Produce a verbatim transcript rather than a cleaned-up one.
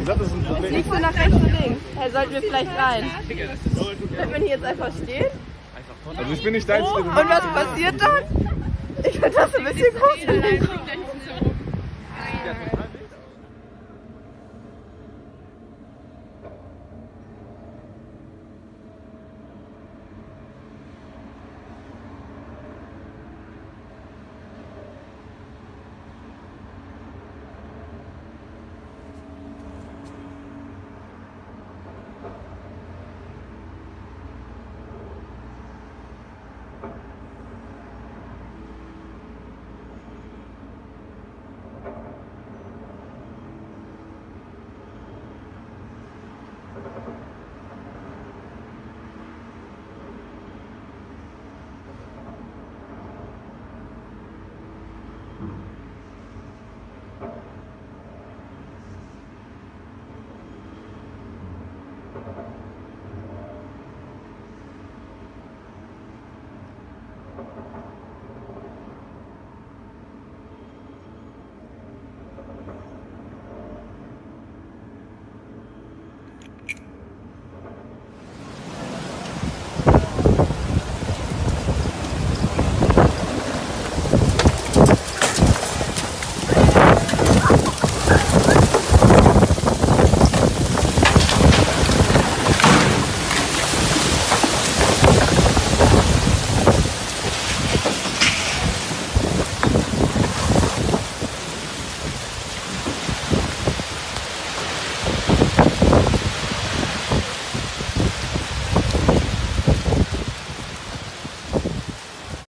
Das ist ein Problem. Liegst du nach rechts und links? Hey, sollten wir vielleicht rein? Bleibt man hier jetzt einfach stehen? Also ich bin nicht dein. Oh, und was passiert dann? Ich finde das ein bisschen gruselig. Thank you.